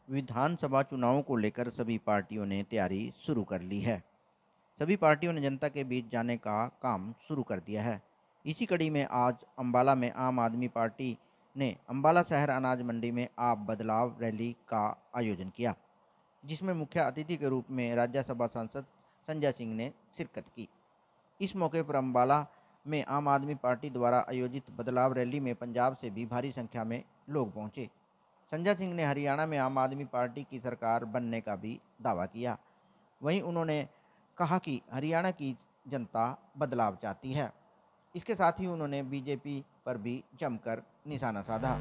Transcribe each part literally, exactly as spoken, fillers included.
विधानसभा चुनावों को लेकर सभी पार्टियों ने तैयारी शुरू कर ली है। सभी पार्टियों ने जनता के बीच जाने का काम शुरू कर दिया है। इसी कड़ी में आज अंबाला में आम आदमी पार्टी ने अंबाला शहर अनाज मंडी में आप बदलाव रैली का आयोजन किया, जिसमें मुख्य अतिथि के रूप में राज्यसभा सांसद संजय सिंह ने शिरकत की। इस मौके पर अंबाला में आम आदमी पार्टी द्वारा आयोजित बदलाव रैली में पंजाब से भी भारी संख्या में लोग पहुंचे। संजय सिंह ने हरियाणा में आम आदमी पार्टी की सरकार बनने का भी दावा किया। वहीं उन्होंने कहा कि हरियाणा की जनता बदलाव चाहती है। इसके साथ ही उन्होंने बीजेपी पर भी जमकर निशाना साधा।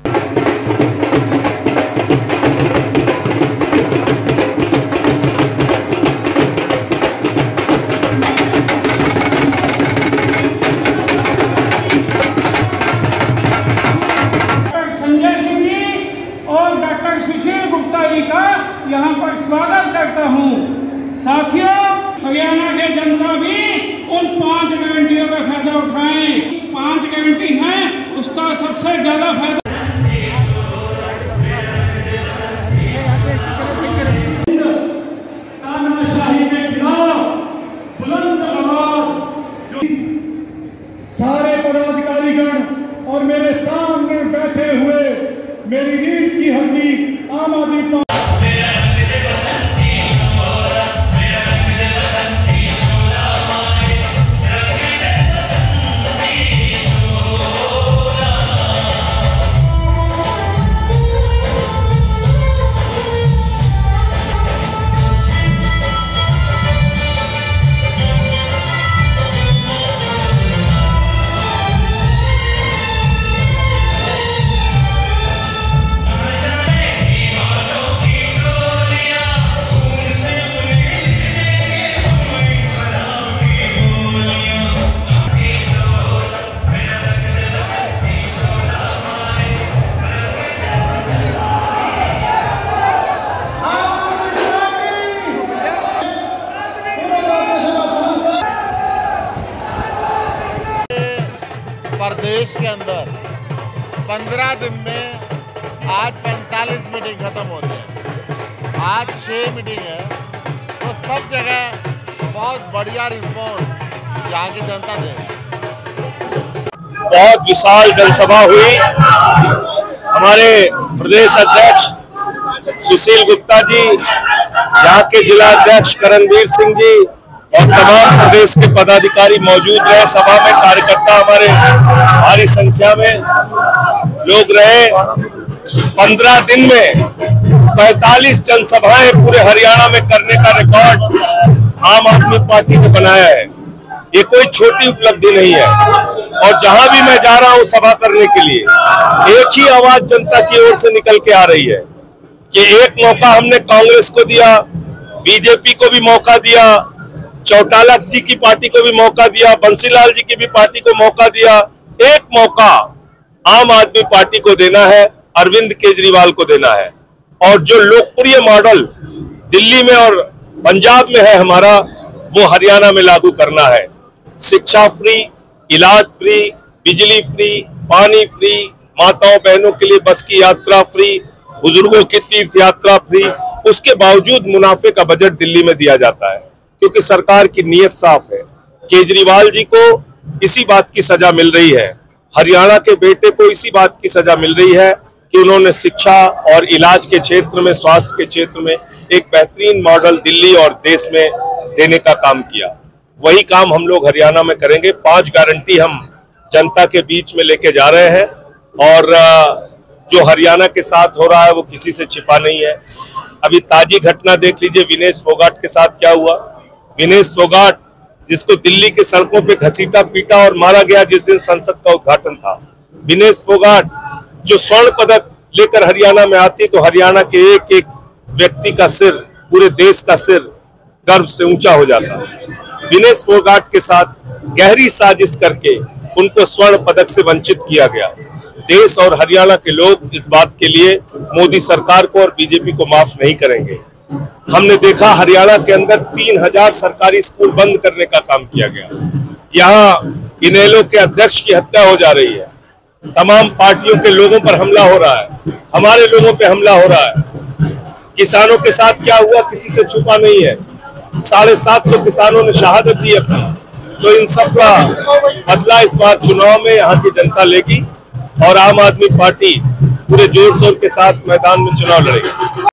संजय सिंह जी और डॉक्टर सुशील गुप्ता जी का यहाँ पर स्वागत करता हूँ। साथियों, हरियाणा के जनता भी उन पांच गारंटियों का फायदा उठाएं। पांच गारंटी हैं, उसका सबसे ज्यादा फायदा तानाशाही के खिलाफ बुलंद आवाज जो सारे पदाधिकारीगण और मेरे सामने बैठे हुए मेरी रीढ़ की हड्डी आम आदमी पार्टी प्रदेश के अंदर पंद्रह दिन में आज पैंतालीस मीटिंग खत्म हो रही है। आज छः मीटिंग है, तो सब जगह बहुत बढ़िया रिस्पॉन्स यहाँ की जनता दे रही है। बहुत विशाल जनसभा हुई। हमारे प्रदेश अध्यक्ष सुशील गुप्ता जी, यहाँ के जिला अध्यक्ष करणवीर सिंह जी और तमाम प्रदेश के पदाधिकारी मौजूद रहे। सभा में कार्यकर्ता हमारे भारी संख्या में लोग रहे। पंद्रह दिन में पैंतालीस जनसभाएं पूरे हरियाणा में करने का रिकॉर्ड आम आदमी पार्टी ने बनाया है। ये कोई छोटी उपलब्धि नहीं है। और जहां भी मैं जा रहा हूं सभा करने के लिए, एक ही आवाज जनता की ओर से निकल के आ रही है कि एक मौका हमने कांग्रेस को दिया, बीजेपी को भी मौका दिया, चौटाला जी की पार्टी को भी मौका दिया, बंसीलाल जी की भी पार्टी को मौका दिया। एक मौका आम आदमी पार्टी को देना है, अरविंद केजरीवाल को देना है। और जो लोकप्रिय मॉडल दिल्ली में और पंजाब में है हमारा, वो हरियाणा में लागू करना है। शिक्षा फ्री, इलाज फ्री, बिजली फ्री, पानी फ्री, माताओं बहनों के लिए बस की यात्रा फ्री, बुजुर्गों की तीर्थ यात्रा फ्री। उसके बावजूद मुनाफे का बजट दिल्ली में दिया जाता है, क्योंकि सरकार की नीयत साफ है। केजरीवाल जी को इसी बात की सजा मिल रही है, हरियाणा के बेटे को इसी बात की सजा मिल रही है कि उन्होंने शिक्षा और इलाज के क्षेत्र में, स्वास्थ्य के क्षेत्र में एक बेहतरीन मॉडल दिल्ली और देश में देने का काम किया। वही काम हम लोग हरियाणा में करेंगे। पांच गारंटी हम जनता के बीच में लेके जा रहे हैं और जो हरियाणा के साथ हो रहा है वो किसी से छिपा नहीं है। अभी ताजी घटना देख लीजिए, विनेश फोगाट के साथ क्या हुआ। विनेश फोगाट, जिसको दिल्ली के सड़कों पे घसीटा पीटा और मारा गया जिस दिन संसद का उद्घाटन था। विनेश फोगाट जो स्वर्ण पदक लेकर हरियाणा में आती तो हरियाणा के एक एक व्यक्ति का सिर, पूरे देश का सिर गर्व से ऊंचा हो जाता। विनेश फोगाट के साथ गहरी साजिश करके उनको स्वर्ण पदक से वंचित किया गया। देश और हरियाणा के लोग इस बात के लिए मोदी सरकार को और बीजेपी को माफ नहीं करेंगे। हमने देखा हरियाणा के अंदर तीन हजार सरकारी स्कूल बंद करने का काम किया गया। यहाँ इनेलो के अध्यक्ष की हत्या हो जा रही है, तमाम पार्टियों के लोगों पर हमला हो रहा है, हमारे लोगों पे हमला हो रहा है। किसानों के साथ क्या हुआ किसी से छुपा नहीं है। साढ़े सात सौ किसानों ने शहादत दी अपनी, तो इन सब का बदला इस बार चुनाव में यहाँ की जनता लेगी और आम आदमी पार्टी पूरे जोर शोर के साथ मैदान में चुनाव लड़ेगी।